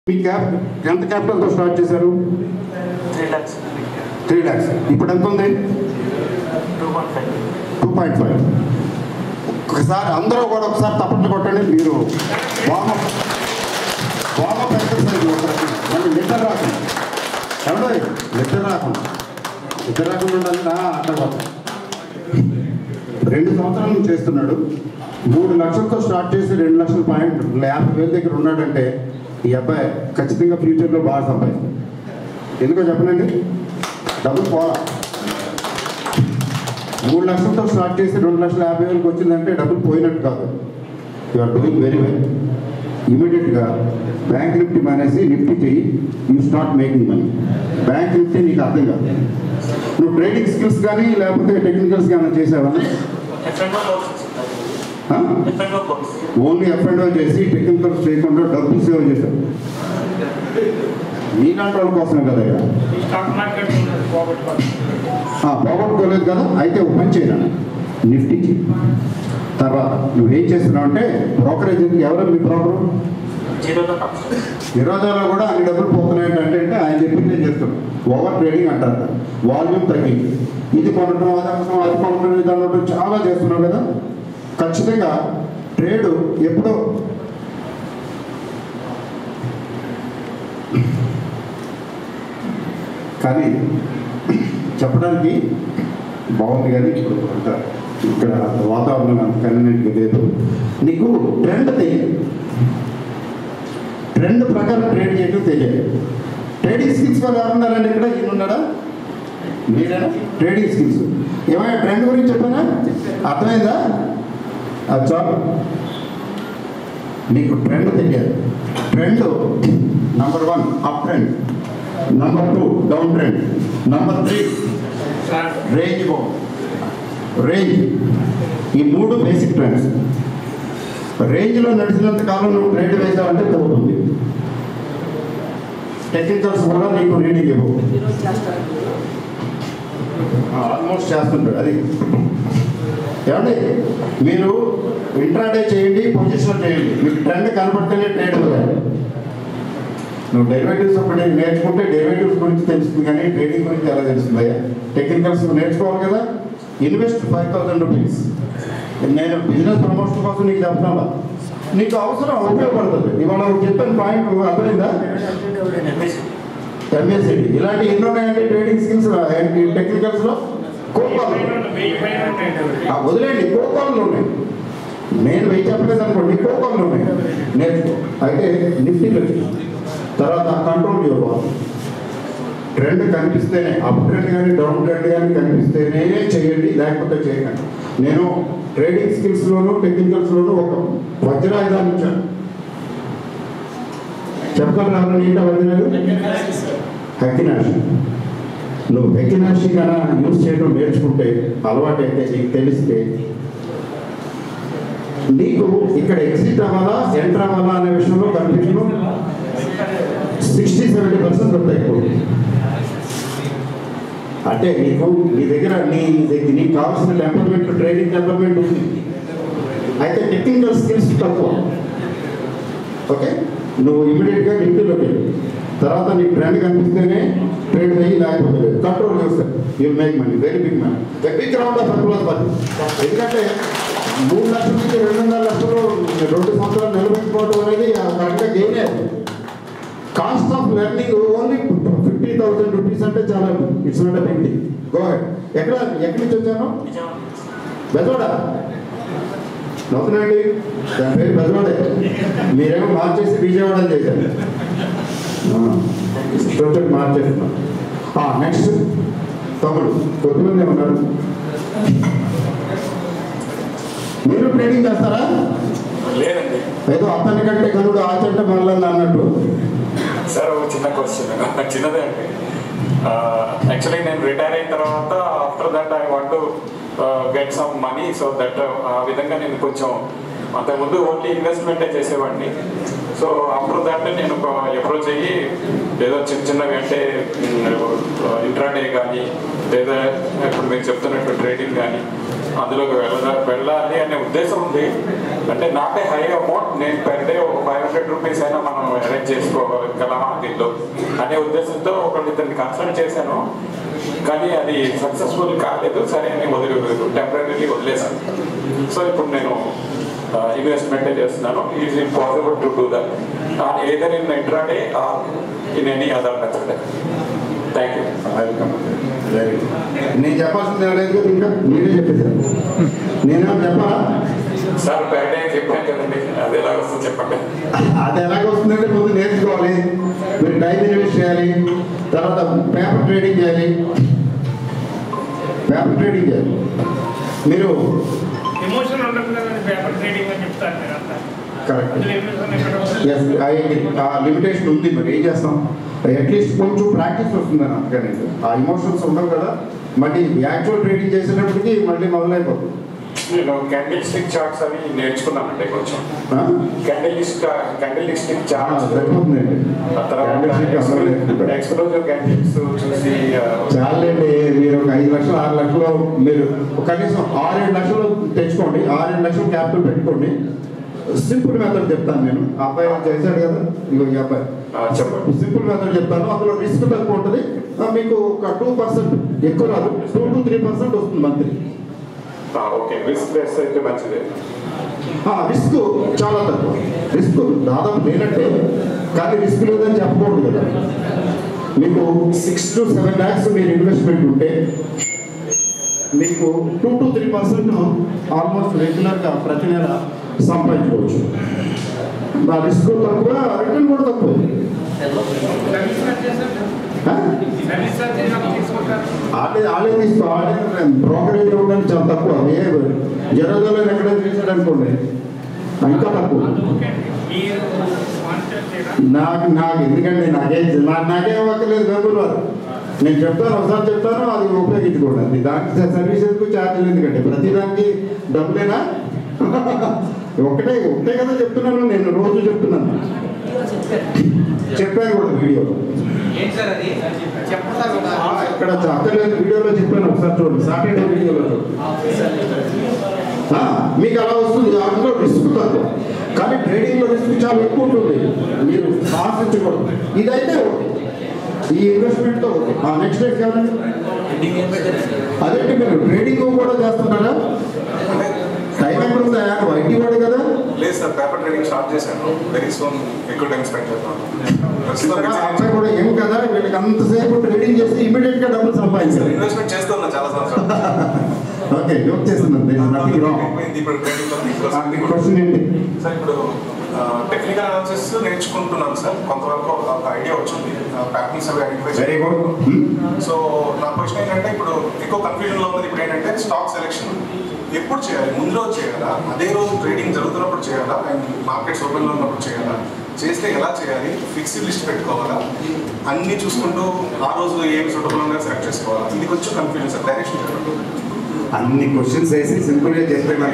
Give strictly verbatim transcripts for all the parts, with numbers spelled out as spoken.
మీ cap ఎంత క్యాపిటల్తో start చేశారు? త్రీ ల్యాక్స్ త్రీ ల్యాక్స్ ఇప్పుడు ఎంత ఉంది? Two point five two point five ఒకసారి అందరూ కూడా ఒకసారి తప్పట్లు కొట్టండి. మీరు బాగా బాగా ఎక్సర్సైజ్ మళ్ళీ నిద్ర రాకుండా ఎవడో నిద్ర రాకుండా నిద్ర రాకుండా ఉండాలి. అట్లా రెండు సంవత్సరాల నుంచి చేస్తున్నాడు. మూడు లక్షలతో స్టార్ట్ చేసి రెండు లక్షల పాయింట్ యాభై వేల దగ్గర ఉన్నాడంటే ఈ అబ్బాయి ఖచ్చితంగా ఫ్యూచర్లో బాగా సంపాదిస్తాడు. ఎందుకో చెప్పనండి, డబ్బులు పోలా. మూడు లక్షలతో స్టార్ట్ చేసి రెండు లక్షల యాభై వేలకు వచ్చిందంటే డబ్బులు పోయినట్టు కాదు. You are doing very well. ఇమీడియట్గా బ్యాంక్ నిఫ్టీ మానేసి నిఫ్టీ చెయ్యి, you start making money. Bank Nifty నీకు అర్థం కాదు. నువ్వు ట్రేడింగ్ స్కిల్స్ కానీ లేకపోతే టెక్నికల్స్ కానీ చేసావా? ఓన్లీ ఎఫ్ అండ్ ఓ చేసి టెక్నికల్స్ చేయకుండా డబ్బులు సేవ్ చేశావు. మీ కంట్రోల్ కోసమే కదా. పోగొట్టుకోలేదు కదా, అయితే ఒక పని చేయను నిఫ్టీకి. తర్వాత నువ్వేం చేస్తున్నావు అంటే బ్రోకరేజ్ ఎవరు మీ బ్రోకరు? నిరోధాలో కూడా అన్ని డబ్బులు పోతున్నాయి అంటే ఆయన చెప్పిందే చేస్తున్నాం. ఓవర్ ట్రేడింగ్ అంటారు, వాల్యూమ్ తగ్గింది, ఇది కొనడం అది అమ్మడం అది కొనడం ఇది అనడం చాలా చేస్తున్నావు కదా. ఖచ్చితంగా ట్రేడ్ ఎప్పుడో కానీ చెప్పడానికి బాగుంది, కానీ ఇప్పుడు అంటారు ఇక్కడ వాతావరణం అంత కన్వీనియంట్గా లేదు. నీకు ట్రెండ్ తెలియదు, ట్రెండ్ ప్రకారం ట్రేడ్ చేయడం తెలియదు. ట్రేడింగ్ స్కిల్స్ వాళ్ళు ఎవరున్నారండి ఇక్కడ? ఈయన ఉన్నాడా? మీరేనా? ట్రేడింగ్ స్కిల్స్ ఏమైనా ట్రెండ్ గురించి చెప్పానా? అర్థమైందా? అది చాలు. నీకు ట్రెండ్ తెలియదు. Trend number one up trend, number two down trend, number three range bound range. ఈ మూడు బేసిక్ ట్రెండ్స్. రేంజ్లో నడిచినంత కాలం నువ్వు ట్రేడ్ వేసావంటే తగ్గుతుంది. టెక్నికల్స్ కూడా నీకు రీడింగ్ ఇవ్వవు. ఆల్మోస్ట్ చేస్తుంటాడు అది. ఏమండి మీరు ఇంట్రాడే చేయండి, పొజిషన్ చేయండి, మీకు ట్రెండ్ కనబడితేనే ట్రేడ్ అవ్వాలి. నువ్వు డెరివేటివ్స్ ఒకటి నేర్చుకుంటే డెరివేటివ్స్ గురించి తెలుస్తుంది, కానీ ట్రేడింగ్ గురించి ఎలా తెలుస్తుంది? టెక్నికల్స్ నేర్చుకోవాలి కదా. Invest five thousand rupees. నేను బిజినెస్ ప్రమోషన్ కోసం నీకు చెప్తున్నా, నీకు అవసరం ఉపయోగపడుతుంది. ఇవాళ చెప్పిన పాయింట్ అర్థమైందా? ఎంఎస్సిడి ఇలాంటి ఎన్నో ఉన్నాయండి ట్రేడింగ్ స్కిల్స్ టెక్నికల్స్లో. కోకాలు వదిలేండి, కోకాలు ఉన్నాయి. నేను వెయ్యి చెప్పలేదు అనుకోండి, కోకాలు ఉన్నాయి, నేర్చుకో. అయితే నిఫ్టీలో తర్వాత కంట్రోల్ యువర్ ట్రెండ్ కనిపిస్తేనే, అప్ ట్రెండ్ కానీ డౌన్ ట్రెండ్ కానీ కనిపిస్తేనే చేయండి, లేకపోతే చేయకండి. నేను ట్రేడింగ్ స్కిల్స్లోను టెక్నికల్స్లోనూ ఒక వజ్రాయుధాన్ని ఇచ్చాను. చెప్పగలరా? ఏంటో వజ్రాలు? హెకినాషి. నువ్వు హెకినాషి కన్నా యూజ్ చేయడం నేర్చుకుంటే, అలవాటు అయితే, నీకు తెలిస్తే, నీకు ఇక్కడ ఎగ్జిట్ అవ్వాలా ఎంటర్ అవ్వాలా అనే విషయంలో కన్ఫ్యూజన్ సిక్స్టీ సెవెంటీ పర్సెంట్ వస్తాయి. అంటే నీకు నీ దగ్గర నీ నీకు కావాల్సిన టెంపర్మెంట్ ట్రేడింగ్ టెంపర్మెంట్ ఉంది, అయితే టెక్నికల్ స్కిల్స్ తక్కువ. ఓకే, నువ్వు ఇమీడియట్గా నిఫ్టీలోకి వెళ్ళి తర్వాత నీకు ట్రెండ్ కనిపిస్తేనే ట్రేడ్ అయ్యి, లేకపోతే కంట్రోల్ చేస్తారు. You make money, very big money, big round of అప్లాస్ మనీ. ఎందుకంటే మూడు లక్షల నుంచి రెండున్నర లక్షలు రెండు సంవత్సరాలు నిలబెట్టుకోవడం అనేది కరెక్ట్గా గెయినే. Cost of learning only fifty thousand rupees అంటే చాలా, it's not a big thing. Go ahead. ఎక్కడ ఎక్కడి నుంచి వచ్చాను? బెజవాడ. నవ్వుతున్నాండి, దాని పేరు బెజవాడే. మీరేమో మార్చేసి విజయవాడ అని చేశారు. మార్చేస్తున్నాం. నెక్స్ట్ తమ్ముడు, కొద్దిమంది ఉన్నారు. మీరు ట్రేడింగ్ చేస్తారా? లేదండి. ఏదో అతని కంటే కనుడు ఆచంట మళ్ళీ అన్నట్టు. సార్ ఒక చిన్న క్వశ్చన్, చిన్నదే అండి. యాక్చువల్లీ నేను రిటైర్ అయిన తర్వాత after that I want to get some money, so that ఆ విధంగా నేను కొంచెం అంతకుముందు ఓన్లీ ఇన్వెస్ట్మెంటే చేసేవాడిని. సో ఆఫ్టర్ దాట్ నేను అప్రోచ్ అయ్యి ఏదో చిన్న చిన్నవి అంటే ఇంట్రాడే కానీ లేదా ఇప్పుడు మీరు చెప్తున్నట్టు ట్రేడింగ్ కానీ అందులోకి వెళ్ళ వెళ్ళాలి అనే ఉద్దేశం ఉంది. అంటే నాటే హై అమౌంట్ నేను పెర్ డే ఒక ఫైవ్ హండ్రెడ్ రూపీస్ అయినా మనం అరేంజ్ చేసుకోగలమా దీంట్లో అనే ఉద్దేశంతో ఒకటి ఇతన్ని కన్సల్ట్ చేశాను. కానీ అది సక్సెస్ఫుల్ కాలేదు. సరే అని వదిలి టెంపరీ వదిలేసాను. సో ఇప్పుడు నేను ఇన్వెస్ట్మెంటే చేస్తున్నాను. Is it possible to do that either in intraday or in any other method. Thank you. Welcome. Very good. నేను చెప్పాల్సింది లేదు కదా, ఇంకా మీరే చెప్పేసారు. నేనేమో చెప్పాలా సార్? పెర్ డే చెప్పాను కదండి, అది ఎలాగ వస్తుంది చెప్పండి. అది ఎలాగ వస్తుందంటే ముందు నేర్చుకోవాలి, మీరు టైం ఇన్వెస్ట్ చేయాలి, తర్వాత పేపర్ ట్రేడింగ్ చేయాలి. పేపర్ ట్రేడింగ్ చేయాలి మీరు ఎమోషన్ ఉండదు కదండి, పేపర్ ట్రేడింగ్ అని చెప్తారు మీరు అంతా. కరెక్ట్. ఎస్, ఆ లిమిటేషన్ ఉంది. మరి ఏం చేస్తాం? అట్లీస్ట్ కొంచెం ప్రాక్టీస్ వస్తుందని అందుకని ఆ ఎమోషన్స్ ఉండవు కదా. మళ్ళీ యాక్చువల్ ట్రేడింగ్ చేసేటప్పటికి మళ్ళీ మొదలైపోతుంది. నేను క్యాండిల్ స్టిక్ చార్ట్స్ అవి నేర్చుకున్నానంటే కొంచెం క్యాండిల్ క్యాండిల్ స్టిక్ చార్ట్స్ సరిపోతుందండి. ఎక్స్ప్లోజర్ క్యాండిల్స్ చూసి చాలండి. మీరు ఒక ఐదు లక్షలు ఆరు లక్షలు మీరు కనీసం ఆరేడు లక్షలు తెచ్చుకోండి, ఆరేడు లక్షలు క్యాపిటల్ పెట్టుకోండి. సింపుల్ మెథడ్ చెప్తాను నేను. ఆ అబ్బాయి చేశాడు కదా, ఇగో ఈ అబ్బాయి చెప్పండి. సింపుల్ మెథడ్ చెప్తాను. అందులో రిస్క్ తక్కువ ఉంటుంది. మీకు ఒక టూ పర్సెంట్ ఎక్కువ రాదు, టూ టు త్రీ పర్సెంట్ వస్తుంది మంత్లీ. ఓకే, రిస్క్ బేస్ అయితే మంచిదే. రిస్క్ చాలా తక్కువ. రిస్క్ దాదాపు లేనట్టే, కానీ రిస్క్ లేదని చెప్పకూడదు కదా. మీకు సిక్స్ టు సెవెన్ ల్యాక్స్ మీరు ఇన్వెస్ట్మెంట్ ఉంటే మీకు two to three percent almost రెగ్యులర్గా ప్రతి నెల సంపాదించుకోవచ్చు. నా రిస్క్ తక్కువ, రిటర్న్ కూడా తక్కువ. ఆడే ఆడే తీసుకో ఆడే బ్రోకరేజ్ ఇవ్వడానికి చాలా తక్కువ. ఏ జనరల్లో ఎక్కడ చేశాడు అనుకోండి ఇంకా తక్కువ. నాకు నాకు ఎందుకంటే నాకే నాకు నాకే ఇవ్వక్కర్లేదు. వెబుల్ వారు నేను చెప్తాను, ఒకసారి చెప్తాను, అది ఉపయోగించుకోండి. దానికి సర్వీసెస్కు ఛార్జీలు ఎందుకంటే ప్రతిదానికి డబ్బులేనా? ఒకటే ఒకటే కదా చెప్తున్నాను, నేను రోజు చెప్తున్నాను. చెప్పాను కూడా వీడియోలో. ఇక్కడ అక్కర్లేదు, వీడియోలో చెప్పాను, ఒకసారి చూడండి. సాటర్డే వీడియోలో మీకు అలా వస్తుంది. అందులో రిస్క్ తక్కువ, కానీ ట్రేడింగ్లో రిస్క్ చాలా ఎక్కువ ఉంటుంది. మీరు ఆశించకూడదు. ఇదైతే ఓకే, ఈ ఇన్వెస్ట్మెంట్తో ఓకే. నెక్స్ట్ డేట్ కావాలండి. అదేంటి మీరు ట్రేడింగ్ కూడా చేస్తున్నారా? టైం ఎక్కడ ఉందా? ఐటీ వాడు కదా. లేదు సార్, పేపర్ ట్రేడింగ్ స్టార్ట్ చేశాను. వెరీ సూన్ ఎక్కువ టైం స్పెండ్ చేస్తాను. అబ్బాయి కూడా ఏం కదా, వీళ్ళకి అంతసేపు ట్రేడింగ్ చేసి ఇమీడియట్ గా డబ్బులు సంపాదించారు. ఇన్వెస్ట్మెంట్ చేస్తున్నా చాలా సంవత్సరాలు. ఓకే, జోక్ చేస్తున్నాను. క్వశ్చన్ ఏంటి సార్? ఇప్పుడు టెక్నికల్ అనాలిసిస్ నేర్చుకుంటున్నాను సార్. కొంతవరకు ఒక ఐడియా వచ్చింది, ప్యాటర్న్స్ అవి ఐడెంటిఫై. Very good. సో నా క్వశ్చన్ ఏంటంటే, ఇప్పుడు ఎక్కువ కన్ఫ్యూజన్ లో ఉంది. ఇప్పుడు ఏంటంటే స్టాక్ సెలెక్షన్ ఎప్పుడు చేయాలి? ముందు రోజు చేయాలా, అదే రోజు ట్రేడింగ్ జరుగుతున్నప్పుడు చేయాలా, అండ్ మార్కెట్స్ ఓపెన్ లో ఉన్నప్పుడు చేయాలా? చేస్తే ఎలా చేయాలి? ఫిక్స్డ్ లిస్ట్ పెట్టుకోవాలా? అన్ని చూసుకుంటూ ఆ రోజు ఏం సూటబుల్ ఉన్నాయో సెలెక్ట్ చేసుకోవాలా? ఇది కొంచెం కన్ఫ్యూజన్ సార్. డైరెక్షన్ అన్ని క్వశ్చన్స్ వేసి సింపుల్గా చెప్పేమంట.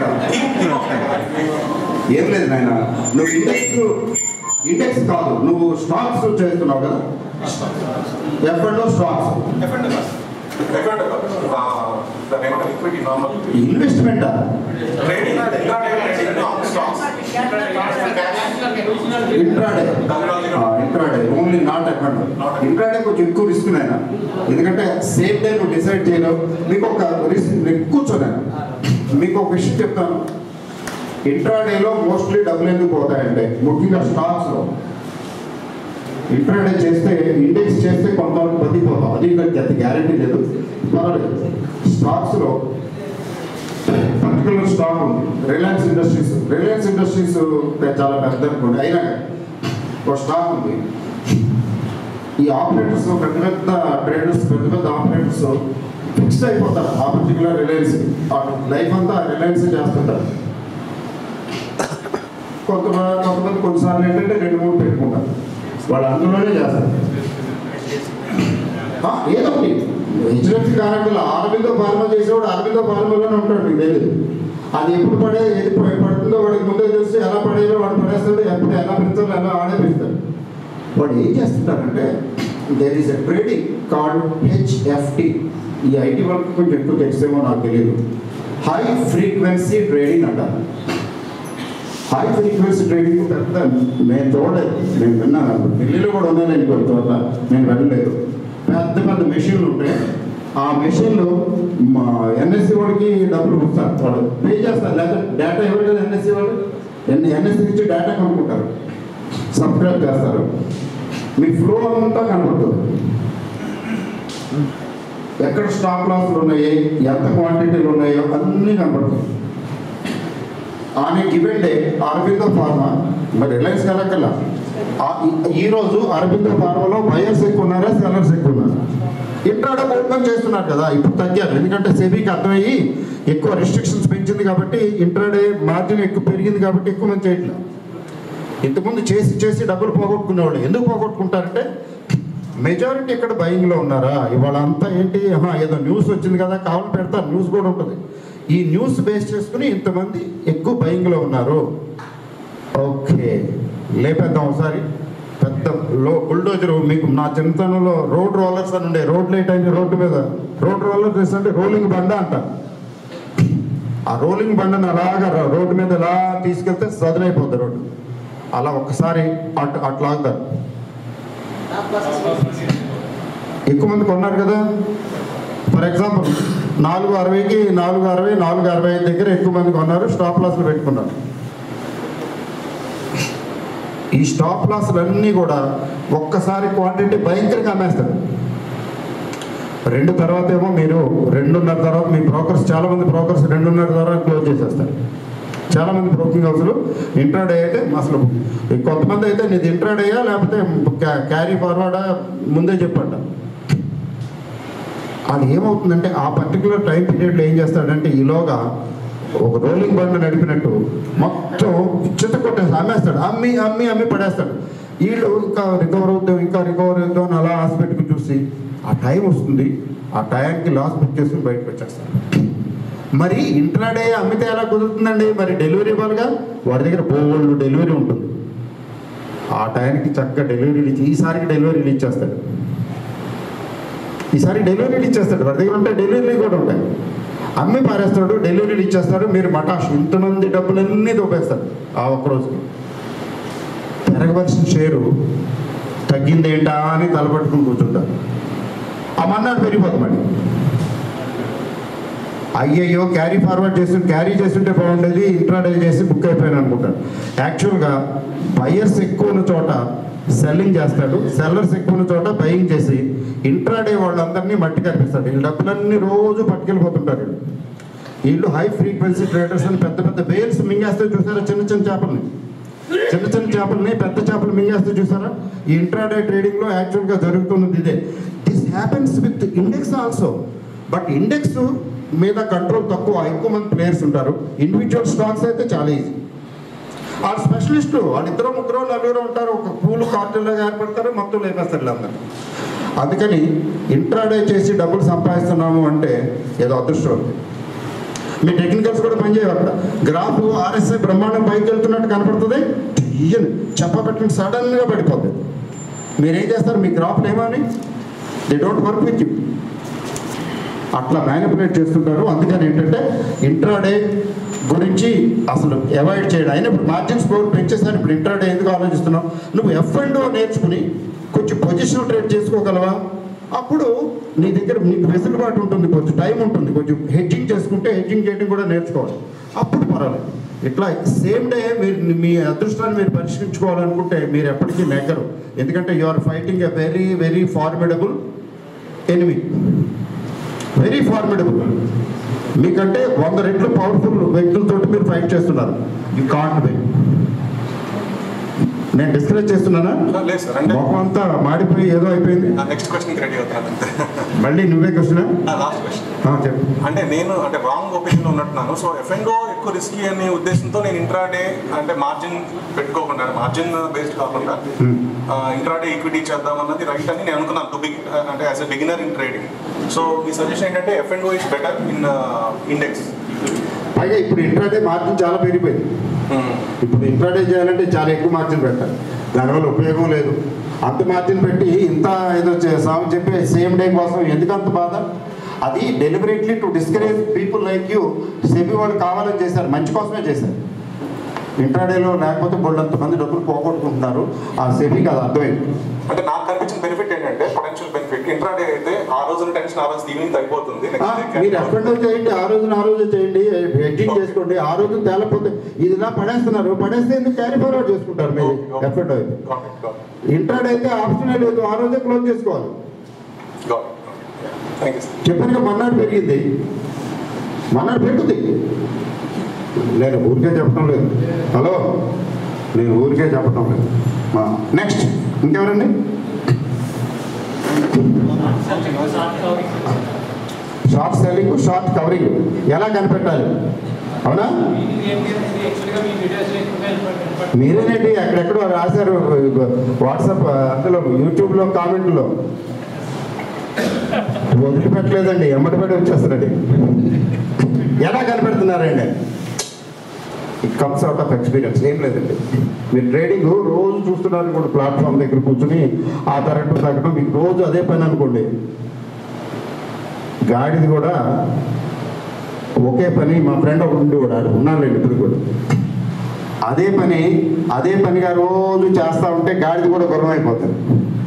ఏం లేదు నాయన, నువ్వు ఇండెక్స్ ఇండెక్స్ కాదు, నువ్వు స్టాక్స్ చేస్తున్నావు కదా. F and stocks investment intraday intraday only not F. Intraday కొంచెం ఎక్కువ రిస్క్ నాయన, ఎందుకంటే సేమ్ డే నువ్వు డిసైడ్ చేయలేవు. మీకు ఒక రిస్క్ కూర్చోలేను. మీకు ఒక విషయం చెప్తాను. ఇంట్రాడేలో మోస్ట్లీ డబ్బులు ఎందుకు పోతాయంటే, ముఖ్యంగా స్టాక్స్లో ఇంట్రాడే చేస్తే ఇండెక్స్ చేస్తే కొంతవరకు బతికిపోతాం. అది అంత గ్యారంటీ లేదు, పర్వాలేదు. స్టాక్స్లో పర్టికులర్ స్టాక్ ఉంది, రిలయన్స్ ఇండస్ట్రీస్. రిలయన్స్ ఇండస్ట్రీస్ చాలా పెద్ద అనుకోండి, అయినా ఒక స్టాక్ ఉంది. ఈ ఆపరేటర్స్ పెద్ద పెద్ద ట్రేడర్స్, పెద్ద పెద్ద ఆపరేటర్స్ ఫిక్స్డ్ అయిపోతారు ఆ పర్టికులర్ రిలయన్స్. లైఫ్ అంతా రిలయన్స్ చేస్తుంటారు. కొంతమంది కొంతమంది కొన్నిసార్లు ఏంటంటే రెండు మూడు పెట్టుకుంటారు, వాళ్ళు అందులోనే చేస్తారు. ఏదో ఒకటి హెచ్డిఎఫ్సి కారణంగా అరవిందో ఫార్మా చేసేవాడు అరవిందో ఫార్మాలోనే ఉంటాడు, మీకు తెలియదు. అది ఎప్పుడు పడే ఏది పడుతుందో ఉంటుందో వాడికి ముందే తెలిసి ఎలా పడేయాలో వాడు పడేస్తాడు, ఎప్పుడు ఎలా పెంచాలో ఎలా ఆడే పెంచుతాడు. వాడు ఏం చేస్తుంటారంటే there is a trading called HFT. ఈ ఐటీ వాళ్ళకి కొంచెం ఎక్కువ తెలిసేమో నాకు తెలియదు. హై ఫ్రీక్వెన్సీ ట్రేడింగ్ అంటారు. హై ఫ్రీక్వెన్సీ ట్రేడింగ్ పెద్ద నేను చూడలేదు, నేను విన్నాను. ఢిల్లీలో కూడా ఉన్నాను అనుకోండి, చోట్ల నేను వెళ్ళలేదు. పెద్ద పెద్ద మెషిన్లు ఉంటాయి. ఆ మెషిన్లు మా ఎన్ఎస్సి వాడికి డబ్బులు ఇస్తారు, వాడు పే చేస్తారు. లేకపోతే డేటా ఇవ్వరు కదా ఎన్ఎస్సి వాళ్ళు, ఎన్ని ఎన్ఎస్సి నుంచి డేటా కనుక్కుంటారు, సబ్స్క్రైబ్ చేస్తారు. మీ ఫ్లో అంతా కనబడుతుంది. ఎక్కడ స్టాక్ లాస్లు ఉన్నాయి, ఎంత క్వాంటిటీలు ఉన్నాయో అన్నీ కనబడుతుంది. ఆమె గివెన్ డే అరబిందో ఫార్మా, మరి రిలయన్స్ కలకల్లా ఈరోజు అరబిందో ఫార్మాలో బయర్స్ ఎక్కువ ఉన్నారా, సెల్లర్స్ ఎక్కువ ఉన్నారా? ఇంట్రాడే ఓపెన్ చేస్తున్నారు కదా, ఇప్పుడు తగ్గారు. ఎందుకంటే సెబీకి అర్థమయ్యి ఎక్కువ రిస్ట్రిక్షన్స్ పెంచింది కాబట్టి, ఇంట్రాడే మార్జిన్ ఎక్కువ పెరిగింది కాబట్టి ఎక్కువ మంది చేయట్లేదు. ఇంతకుముందు చేసి చేసి డబ్బులు పోగొట్టుకునేవాళ్ళు. ఎందుకు పోగొట్టుకుంటారంటే మెజారిటీ ఇక్కడ బయింగ్లో ఉన్నారా. ఇవాళ అంతా ఏంటి, ఏదో న్యూస్ వచ్చింది కదా కావాలి పెడతారు, న్యూస్ కూడా ఉంటుంది. ఈ న్యూస్ బేస్ చేసుకుని ఇంతమంది ఎక్కువ బయింగ్లో ఉన్నారు. ఓకే, లేపేద్దాం ఒకసారి. పెద్ద లో బుల్డోజరు, మీకు నా చిన్నతనంలో రోడ్ రోలర్స్ అని ఉండే, రోడ్ లైట్ అయింది రోడ్డు మీద, రోడ్ రోలర్స్ అంటే రోలింగ్ బండ అంట. ఆ రోలింగ్ బండను అలాగా రోడ్డు మీద ఎలా తీసుకెళ్తే సదునైపోతుంది రోడ్డు. అలా ఒక్కసారి అటు అట్లా ఆగుతారు. ఎక్కువ మంది కొన్నారు కదా. ఫర్ ఎగ్జాంపుల్ నాలుగు అరవైకి నాలుగు అరవై నాలుగు అరవై ఐదు దగ్గర ఎక్కువ మంది కొన్నారు, స్టాప్ లాస్లు పెట్టుకున్నారు. ఈ స్టాప్ లాస్లు అన్నీ కూడా ఒక్కసారి క్వాంటిటీ భయంకరంగా అమ్మేస్తారు. రెండు తర్వాత ఏమో మీరు రెండున్నర తర్వాత మీ బ్రోకర్స్, చాలామంది బ్రోకర్స్ రెండున్నర తర్వాత క్లోజ్ చేసేస్తారు. చాలామంది బ్రోకింగ్ హౌస్లు ఇంట్రాడే అయితే అసలు కొంతమంది అయితే నీది ఇంట్రాడేయా లేకపోతే క్యారీ ఫార్వర్డా ముందే చెప్పంట. అది ఏమవుతుందంటే ఆ పర్టికులర్ టైం పీరియడ్లో ఏం చేస్తాడంటే ఈలోగా ఒక రోలింగ్ బండ్ నడిపినట్టు మొత్తం చిత్త కొట్టేసి అమ్మేస్తాడు. అమ్మి అమ్మి అమ్మి పడేస్తాడు. వీళ్ళు ఇంకా రికవర్ అవుతాం ఇంకా రికవర్ అవుతాం అని అలా ఆశ పెట్టుకుని చూసి ఆ టైం వస్తుంది, ఆ టైంకి లాస్ బుక్ చేసుకుని బయటకు వచ్చేస్తారు. మరి ఇంట్రాడే అమ్మితే ఎలా కుదురుతుందండి? మరి డెలివరీ ఇవ్వాలిగా, వాడి దగ్గర బోల్డ్ డెలివరీ ఉంటుంది. ఆ టైంకి చక్కగా డెలివరీలు ఇచ్చి ఈసారికి డెలివరీలు ఇచ్చేస్తాడు. ఈసారి డెలివరీలు ఇచ్చేస్తాడు. వాడి దగ్గర ఉంటే డెలివరీలు కూడా ఉంటాయి. అమ్మి పారేస్తాడు, డెలివరీలు ఇచ్చేస్తాడు. మీరు మటాష్ ఇంతమంది డబ్బులన్నీ దోపేస్తాడు ఆ ఒక్కరోజుకి. పెరగవలసిన షేరు తగ్గింది ఏంటా అని తలపట్టుకుని కూర్చుంటారు. ఆ మన్నాడు పెరిగిపోతామండి. అయ్యయ్యో క్యారీ ఫార్వర్డ్ చేసి క్యారీ చేస్తుంటే బాగుండేది, ఇంట్రాడే చేసి బుక్ అయిపోయాను అనుకుంటాడు. యాక్చువల్గా బయర్స్ ఎక్కువ ఉన్న చోట సెల్లింగ్ చేస్తాడు, సెల్లర్స్ ఎక్కువ ఉన్న చోట బయింగ్ చేసి ఇంట్రాడే వాళ్ళందరినీ మట్టి కనిపిస్తాడు. వీళ్ళు డబ్బులన్నీ రోజు పట్టుకెళ్ళిపోతుంటారు. వీళ్ళు వీళ్ళు హై ఫ్రీక్వెన్సీ ట్రేడర్స్ అని పెద్ద పెద్ద వేల్స్ మింగేస్తే చూసారా, చిన్న చిన్న చేపల్ని చిన్న చిన్న చేపల్ని పెద్ద చేపలు మింగేస్తే చూసారా. ఈ ఇంట్రాడే ట్రేడింగ్లో యాక్చువల్గా జరుగుతున్నది ఇదే. This happens with index also. But index మీద కంట్రోల్ తక్కువ, ఎక్కువ మంది ప్లేయర్స్ ఉంటారు. ఇండివిజువల్ స్టాక్స్ అయితే చాలా ఈజీ. వాళ్ళు స్పెషలిస్టులు, వాళ్ళు ఇద్దరు ముగ్గురు నలుగురు ఉంటారు, ఒక పూలు కార్టెల్లాగా ఏర్పడతారు, మొత్తం లేపేస్తారు అందరూ. అందుకని ఇంట్రాడే చేసి డబ్బులు సంపాదిస్తున్నాము అంటే ఏదో అదృష్టం ఉంది. మీ టెక్నికల్స్ కూడా పనిచేయవు. అక్కడ గ్రాఫ్ ఆర్ఎస్ఐ బ్రహ్మాండం పైకి వెళ్తున్నట్టు కనపడుతుంది, ఈయన చెప్పబెట్టిన సడన్గా పడిపోతుంది. మీరేం చేస్తారు, మీ గ్రాఫ్లు ఏమని they don't work with you, అట్లా మ్యానిపులేట్ చేస్తుంటారు. అందుకని ఏంటంటే ఇంట్రాడే గురించి అసలు అవాయిడ్ చేయడం. అయినా ఇప్పుడు మార్జిన్ స్కోర్ పెంచేసారి, ఇప్పుడు ఇంట్రాడే ఎందుకు ఆలోచిస్తున్నావు? నువ్వు ఎఫ్ అండ్ ఓ నేర్చుకుని కొంచెం పొజిషన్ ట్రేడ్ చేసుకోగలవా? అప్పుడు నీ దగ్గర నీకు వెసులుబాటు ఉంటుంది, కొంచెం టైం ఉంటుంది, కొంచెం హెడ్జింగ్ చేసుకుంటే హెడ్జింగ్ చేయడం కూడా నేర్చుకోవాలి. అప్పుడు పర్వాలేదు. ఇట్లా సేమ్ డే మీరు మీ అదృష్టాన్ని మీరు పరిష్కరించుకోవాలనుకుంటే మీరు ఎప్పటికీ నెగ్గరు. ఎందుకంటే you are fighting a very very formidable enemy, very formidable. మీకంటే వంద రెట్లు పవర్ఫుల్ వ్యక్తులతో మీరు ఫైట్ చేస్తున్నారు. You can't win. నేను డిస్కరేజ్ చేస్తున్నానా? లేదు సార్, అంటే మొహం అంతా మాడిపోయి ఏదో అయిపోయింది. నెక్స్ట్ క్వశ్చన్కి రెడీ అవుతాను. మళ్ళీ నువ్వే క్వశ్చన్ లాస్ట్ క్వశ్చన్ చెప్పు. అంటే నేను అంటే రాంగ్ ఒపీనియన్ ఉన్నట్టున్నాను. సో ఎఫ్ అండ్ ఓ ఎక్కువ రిస్కీ అనే ఉద్దేశంతో నేను ఇంట్రాడే అంటే మార్జిన్ పెట్టుకోకుండా, మార్జిన్ బేస్డ్ కాకుండా ఇంట్రాడే ఈక్విటీ చేద్దాం అన్నది రైట్ అని నేను అనుకున్నాను టు బిగ్ అంటే as a beginner in trading. So మీ సజెషన్ ఏంటంటే F and O is better in index? పైగా ఇప్పుడు ఇంట్రాడే మార్జిన్ చాలా పెరిగిపోయింది. ఇప్పుడు ఇంట్రాడే చేయాలంటే చాలా ఎక్కువ మార్జిన్ పెట్టాలి, దానివల్ల ఉపయోగం లేదు. అంత మార్జిన్ పెట్టి ఇంత ఏదో సాగు చెప్పి సేమ్ డే కోసం ఎందుకు అంత బాధ? అది deliberately to discourage people like you. SEBI వాళ్ళు కావాలని చేశారు, మంచి కోసమే చేశారు. ఇంట్రాడేలో లేకపోతే బోల్డంత మంది డబ్బులు పోగొట్టుకుంటున్నారు. ఆ సెబీకి అది అర్థమైంది. అంటే నాకు కనిపించిన బెనిఫిట్ ఏంటంటే పొటెన్షియల్ బెనిఫిట్ ఇంట్రాడే అయితే ఆ రోజున టెన్షన్ ఆ రోజు ఈవినింగ్ అయిపోతుంది. మీరు ఎఫ్ఎండో చేయండి, ఆ రోజున ఆ రోజు చేయండి, హెడ్జింగ్ చేసుకోండి. ఆ రోజు తేలపోతే ఇది ఇలా పడేస్తున్నారు, పడేస్తే ఎందుకు క్యారీ ఫార్వర్డ్ చేసుకుంటారు మీరు ఎఫ్ఎండో అయితే. ఇంట్రాడే అయితే ఆప్షన్ లేదు, ఆ రోజే క్లోజ్ చేసుకోవాలి. చెప్పాను మన్నాడు పెరిగింది, మన్నాడు పెరుగుతుంది. నేను ఊరికే చెప్పడం లేదు, హలో నేను ఊరికే చెప్పడం లేదు. నెక్స్ట్ ఇంకెవరండి? షార్ట్ సెల్లింగ్, షార్ట్ కవరింగ్ ఎలా కనిపెట్టాలి? అవునా? మీరేనండి ఎక్కడెక్కడో రాశారు వాట్సాప్ అందులో యూట్యూబ్లో కామెంట్లో, వదిలిపెట్టలేదండి, ఎమ్మటి పడి వచ్చేస్తారండి. ఎలా కనిపెడుతున్నారండి? It comes out of experience. ఏం లేదండి, మీరు ట్రేడింగ్ రోజు చూస్తున్నారు కూడా ప్లాట్ఫామ్ దగ్గర కూర్చుని ఆ తరగతి తగ్గడం మీకు రోజు అదే పని అనుకోండి. గాడిది కూడా ఒకే పని, మా ఫ్రెండ్ ఒకటి ఉండి కూడా ఉన్నానులేండి ఇప్పుడు కూడా, అదే పని అదే పనిగా రోజు చేస్తూ ఉంటే గాడిది కూడా గుర్రం అయిపోతుంది.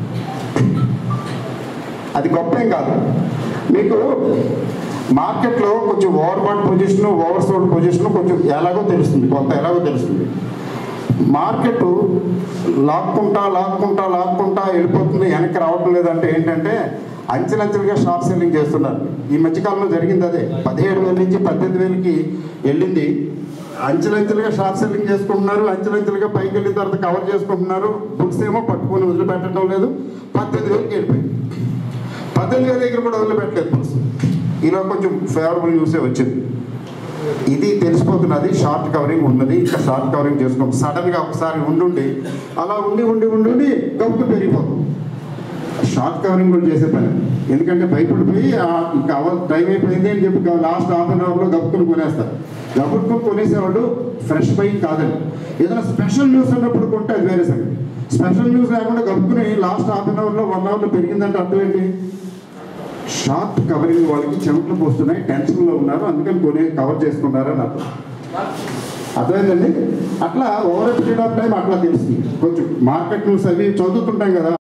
అది గొప్ప ఏం కాదు. మీకు మార్కెట్లో కొంచెం over bought position, over sold position కొంచెం ఎలాగో తెలుస్తుంది, కొంత ఎలాగో తెలుస్తుంది. మార్కెట్ లాక్కుంటా లాక్కుంటా లాక్కుంటా వెళ్ళిపోతుంది, వెనక్కి రావటం లేదంటే ఏంటంటే అంచెలంచెలుగా షార్ట్ సెల్లింగ్ చేస్తున్నారు. ఈ మధ్యకాలంలో జరిగింది అదే. పదిహేడు వేల నుంచి పద్దెనిమిది వేలకి వెళ్ళింది, అంచెలంచెలుగా షార్ట్ సెల్లింగ్ చేసుకుంటున్నారు. అంచెలంచెలుగా పైకి వెళ్ళిన తర్వాత కవర్ చేసుకుంటున్నారు. బుక్స్ ఏమో పట్టుకొని వదిలిపెట్టడం లేదు. పద్దెనిమిది వేలకి వెళ్ళిపోయింది. పద్దెనిమిది వేల దగ్గర కూడా వదిలిపెట్టలేదు బుక్స్. ఇలా కొంచెం ఫేవరబుల్ న్యూసే వచ్చింది. ఇది తెలిసిపోతున్నది, షార్ట్ కవరింగ్ ఉన్నది, ఇంకా షార్ట్ కవరింగ్ చేసుకోండి. సడన్గా ఒకసారి ఉండుండి అలా ఉండి ఉండి ఉండి గప్పు పెరిగిపోతుంది. షార్ట్ కవరింగ్ కూడా చేసే పని, ఎందుకంటే భయపడిపోయి ఇంకా టైం అయిపోయింది అని చెప్పి లాస్ట్ హాఫ్ అన్ అవర్లో గప్పుకుని కొనేస్తారు. గప్పుకుని కొనేసేవాళ్ళు ఫ్రెష్ బై కాదండి. ఏదైనా స్పెషల్ న్యూస్ ఉన్నప్పుడు కొంటే అది వేరే సంగతి. స్పెషల్ న్యూస్ లేకుండా గప్పుకుని లాస్ట్ హాఫ్ అన్ అవర్లో వన్ అవర్లో పెరిగిందంటే అర్థం ఏంటి? షార్ట్ కవరింగ్ వాళ్ళకి చెమటలు పోస్తున్నాయి, టెన్షన్లో ఉన్నారు, అందుకని కొనే కవర్ చేసుకున్నారని అర్థం. అర్థమైందండి? అట్లా ఓవర్ పీరియడ్ ఆఫ్ టైం అట్లా తెలుస్తుంది. కొంచెం మార్కెట్ న్యూస్ అవి చదువుతుంటాం కదా.